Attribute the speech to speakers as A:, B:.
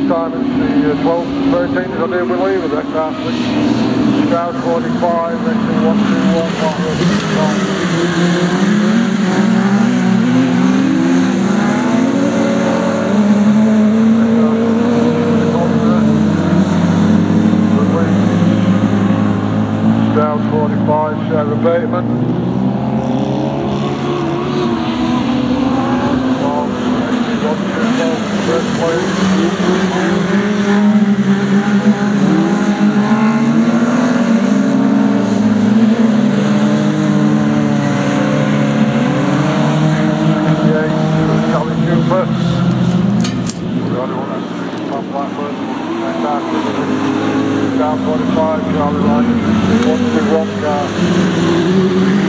A: time is the 12:13, as I do believe, with aircraft 6, Stroud 45, vector 121, Stroud 45, share abatement. First place. Charlie Cooper. Down 45, Charlie Ryan, 121 car.